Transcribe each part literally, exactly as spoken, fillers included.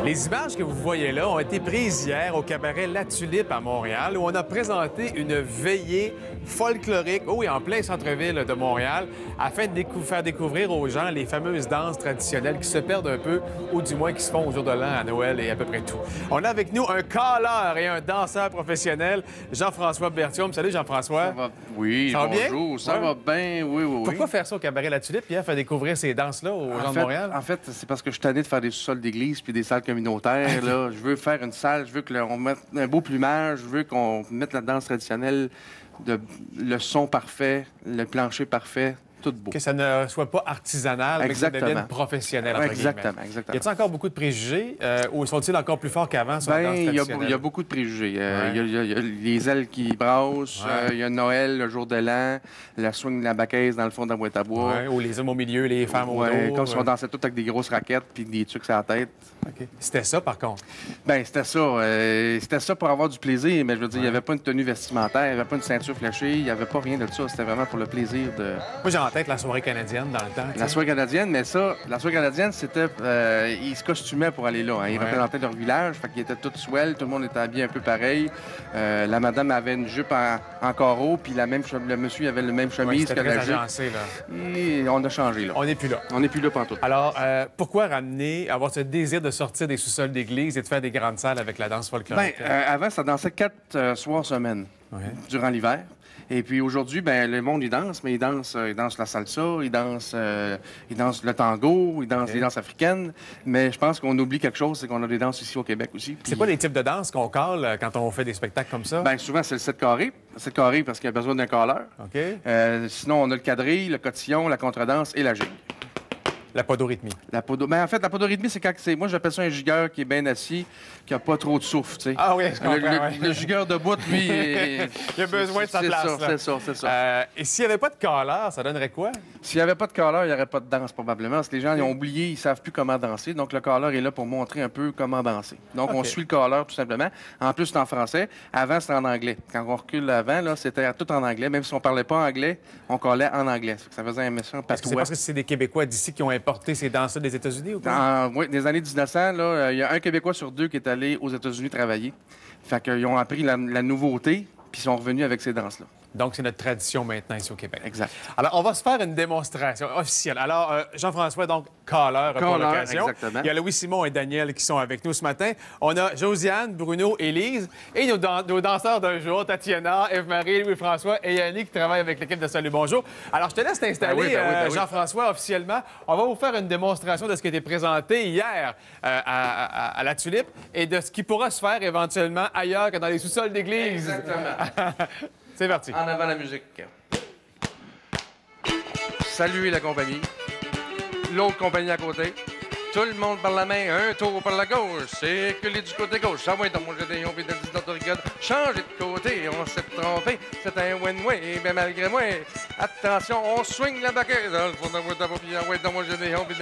Les images que vous voyez là ont été prises hier au cabaret La Tulipe à Montréal, où on a présenté une veillée folklorique, oh oui, en plein centre-ville de Montréal, afin de décou faire découvrir aux gens les fameuses danses traditionnelles qui se perdent un peu, ou du moins qui se font au jour de l'an, à Noël et à peu près tout. On a avec nous un caleur et un danseur professionnel, Jean-François Berthiaume. Salut Jean-François. Ça va... Oui, ça va bonjour, bien? ça ouais. va bien, oui, oui, oui. Pourquoi faire ça au cabaret La Tulipe, Pierre, faire découvrir ces danses-là aux en gens fait, de Montréal? En fait, c'est parce que je suis tanné de faire des sous-sols d'église puis des salles communautaires. Là. Je veux faire une salle, je veux qu'on mette un beau plumage, je veux qu'on mette la danse traditionnelle, de, le son parfait, le plancher parfait. Tout beau. Que ça ne soit pas artisanal, mais que ça devienne professionnel. Entre exactement, guillemets. exactement. Y a-t-il encore beaucoup de préjugés euh, ou sont-ils encore plus forts qu'avant sur ben, la danse traditionnelle? Il y, y a beaucoup de préjugés. Il euh, ouais. y, y, y a les ailes qui brassent, il ouais. euh, y a Noël, le jour de l'an, la swing de la baquaise dans le fond de la boîte à bois. Ouais, ou les hommes au milieu, les femmes ouais, au dos. Comme si on dansait tous avec des grosses raquettes puis des trucs sur la tête. Okay. C'était ça, par contre? Ben c'était ça. Euh, c'était ça pour avoir du plaisir, mais je veux dire, il ouais. n'y avait pas une tenue vestimentaire, il n'y avait pas une ceinture fléchée, il n'y avait pas rien de ça. C'était vraiment pour le plaisir de... Moi, j'ai en tête la soirée canadienne dans le temps. La soirée canadienne, mais ça, la soirée canadienne, c'était... Euh, ils se costumaient pour aller là. Hein. Ils ouais. représentaient leur village, fait qu'ils étaient tous swell, tout le monde était habillé un peu pareil. Euh, la madame avait une jupe en, en carreau, puis la même le monsieur avait le même chemise ouais, que la jupe. Agencé, là. Et on a changé, là. On n'est plus là. On n'est plus là pantoute. Alors, euh, pourquoi ramener, avoir ce désir de sortir des sous-sols d'église et de faire des grandes salles avec la danse folklorique? Bien, euh, avant, ça dansait quatre euh, soirs semaine ouais. durant l'hiver. Et puis aujourd'hui, ben le monde, il danse, mais il danse, euh, il danse la salsa, il danse, euh, il danse le tango, il danse okay. les danses africaines. Mais je pense qu'on oublie quelque chose, c'est qu'on a des danses ici au Québec aussi. Puis... C'est quoi les types de danses qu'on cale quand on fait des spectacles comme ça? Bien, souvent, c'est le sept carré. Le sept carré parce qu'il y a besoin d'un caleur. Okay. Euh, sinon, on a le quadrille, le cotillon, la contredanse et la gigue. La podorythmie. La podo... ben, en fait, la podorythmie, c'est quand c'est. Moi, j'appelle ça un gigueur qui est bien assis, qui n'a pas trop de souffle, tu sais. Ah oui, je comprends. Le, le, ouais. le gigueur debout, lui. Il a besoin de sa place. C'est ça, c'est ça. Euh, et s'il n'y avait pas de caleur, ça donnerait quoi? S'il n'y avait pas de caleur, il n'y aurait pas de danse, probablement. Parce que les gens, ils ont oublié, ils ne savent plus comment danser. Donc, le caleur est là pour montrer un peu comment danser. Donc, okay. on suit le caleur, tout simplement. En plus, c'est en français. Avant, c'était en anglais. Quand on recule avant, là, c'était tout en anglais. Même si on ne parlait pas anglais, on collait en anglais. Ça faisait un méchant parce que c'est parce que c'est des Québécois d'ici qui ont importé ces danses des États-Unis ou quoi? Oui, des années mille neuf cents, il euh, y a un Québécois sur deux qui est allé aux États-Unis travailler. Fait qu'ils ont appris la, la nouveauté, puis ils sont revenus avec ces danses-là. Donc, c'est notre tradition maintenant ici au Québec. Exact. Alors, on va se faire une démonstration officielle. Alors, euh, Jean-François, donc, caleur pour l'occasion. Exactement. Il y a Louis-Simon et Daniel qui sont avec nous ce matin. On a Josiane, Bruno, Élise et nos, dan nos danseurs d'un jour, Tatiana, Eve-Marie, Louis-François et Yannick qui travaillent avec l'équipe de Salut Bonjour. Alors, je te laisse t'installer, ben oui, ben oui, ben oui. euh, Jean-François, officiellement. On va vous faire une démonstration de ce qui a été présenté hier euh, à, à, à La Tulipe et de ce qui pourra se faire éventuellement ailleurs que dans les sous-sols d'église. Exactement. C'est parti. En avant la musique. Saluez la compagnie. L'autre compagnie à côté. Tout le monde par la main, un tour par la gauche. Circuler du côté gauche. Ça va être dans mon gédéon, puis dans le rigole. Changez de côté, on s'est trompé. C'est un win-win, mais malgré moi. Attention, on swing la baquette. Dans le fond, dans mon gédéon, puis dans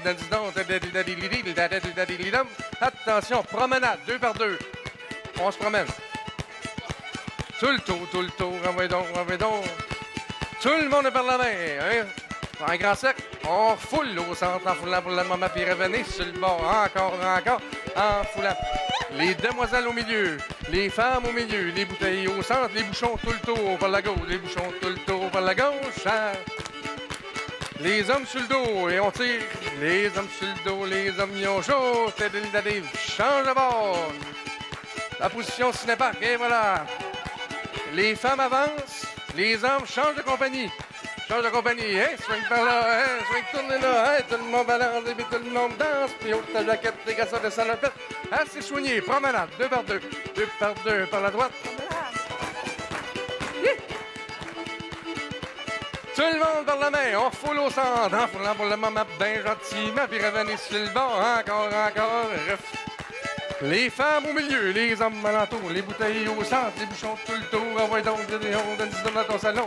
le dans Attention, promenade, deux par deux. On se promène. Tout le tour, tout le tour, envoyez donc, envoyez donc. Tout le monde est par la main, hein? Un grand sec, on foule au centre en foulant pour le moment, puis revenez sur le bord, encore, encore, en foulant. Les demoiselles au milieu, les femmes au milieu, les bouteilles au centre, les bouchons tout le tour par la gauche, les bouchons tout le tour par la gauche. Hein? Les hommes sur le dos, et on tire. Les hommes sur le dos, les hommes y ont chaud. Change de bord. La position cinépark, et voilà. Les femmes avancent, les hommes changent de compagnie. Changent de compagnie, hein? Swing par là, hein? Swing, tournez là, hein? Tout le monde balance, et puis tout le monde danse. Puis haute ta jaquette, les gars, ça descend la tête. Hein? C'est soigné, promenade, deux par deux. Deux par deux, par la droite. Yeah. Tout le monde par la main, on refoule au centre. En foulant pour le moment, bien gentiment. Puis revenez sur le bord, encore, encore. Les femmes au milieu, les hommes alentour, les bouteilles au centre, les bouchons tout le tour. Envoie donc, donne dans ton salon.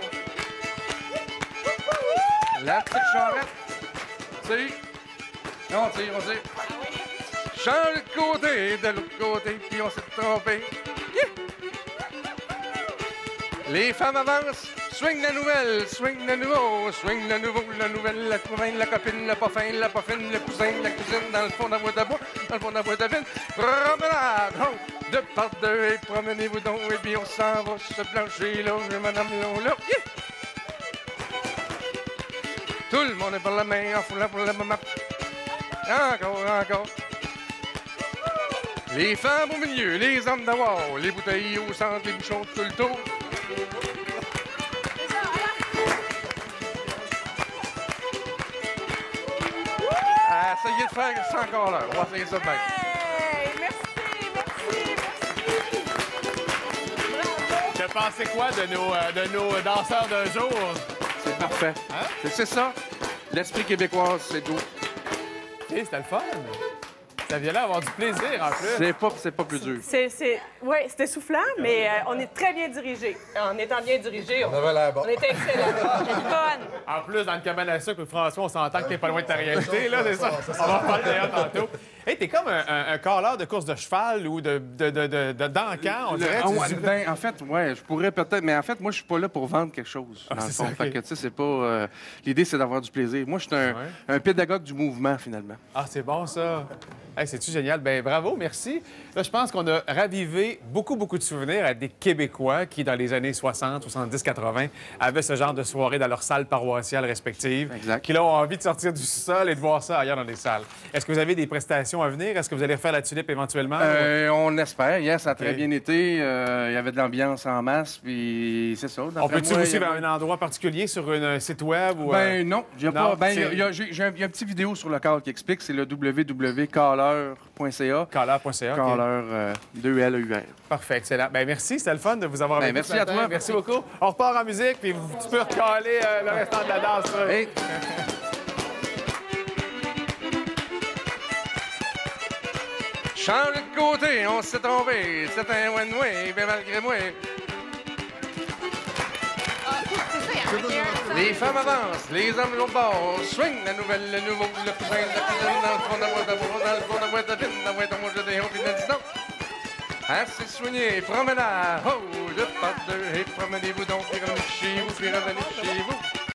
La petite charrette. Tire. On tire, on tire. Change de côté, de l'autre côté, puis on s'est trompé. Yeah. Les femmes avancent Swing la nouvelle, swing le nouveau, swing le nouveau, la nouvelle, la copaine, la copine, la pas fin, la pas fine, le cousin, la cousine, dans le fond de la boîte à bois, dans le fond de la boîte à vin. Promenade, oh, deux par deux, et promenez-vous donc, et puis on s'en va se plancher, là, je madame là, là. Yeah! Tout le monde est par la main, en fout pour la maman. Encore, encore. Les femmes au milieu, les hommes d'abord, les bouteilles au centre, les bouchons tout le tour. Ah, essayez de faire ça encore là. On va essayer ça de même. Hey, merci, merci, merci. Tu pensais quoi de nos, euh, de nos danseurs d'un jour? C'est parfait. Hein? C'est- C'est ça. L'esprit québécois, c'est tout. Hey, c'était le fun. Ça vient là avoir du plaisir en plus. C'est pas, c'est pas plus dur. C'est, c'est... Oui, c'était soufflant, mais euh, on est très bien dirigé. En étant bien dirigé, on, On avait l'air bon. on était excellents. C'était fun. En plus, dans le cabane à sucre, François, on s'entend que t'es pas loin de ta réalité, là, c'est ça? On va en parler d'ailleurs tantôt. Hey, t'es comme un, un, un caleur de course de cheval ou de, de, de, de, de d'encan, on Le- dirait. ah tu- ouais, ben, en fait, ouais, je pourrais peut-être, mais en fait, moi, je suis pas là pour vendre quelque chose. Dans le c'est fond. ça, Fait ok. que, tu sais, c'est pas. euh, L'idée, c'est d'avoir du plaisir. Moi, je suis un, Ouais. un pédagogue du mouvement, finalement. Ah, c'est bon, ça. Hey, c'est-tu génial? Ben bravo, merci. Là, je pense qu'on a ravivé beaucoup, beaucoup de souvenirs à des Québécois qui, dans les années soixante, soixante-dix, quatre-vingt, avaient ce genre de soirée dans leurs salles paroissiales respectives. Exact. Qui, là, ont envie de sortir du sol et de voir ça ailleurs dans les salles. Est-ce que vous avez des prestations à venir? Est-ce que vous allez refaire la tulipe éventuellement? Euh, on espère. Hier, ça a très Ok. bien été. Euh, Il y avait de l'ambiance en masse, puis c'est ça. On D'après peut-tu moi, aussi il y vers avait- un endroit particulier sur un euh, site web? Ou, euh, Ben non, il y a non, pas. Ben, il y a- c'est- il y a- j'ai j'ai un, il y a une petite vidéo sur le cadre qui explique. C'est le w w w point caller point c a. Caller point c a. ok. Caller, euh, deux L E U R. Parfait, excellent. Ben merci, c'était le fun de vous avoir Ben, avec nous merci ce à matin. toi. Merci beaucoup. On repart en musique, puis vous- tu peux recaler euh, le restant de la danse. là. Hey. Change de côté, on s'est trompé. C'est un one-way, bien malgré moi. Les femmes avancent, les hommes l'autre bord. Swing la nouvelle, le nouveau, le cousin, la cousine, dans le fond de la boîte à bois, dans le fond de la boîte à pine, dans la boîte à moi, je dis, on finit dis donc. Assez soigné, promenade, oh, deux par deux, et promenez-vous donc, puis revenez chez vous, puis revenez chez vous.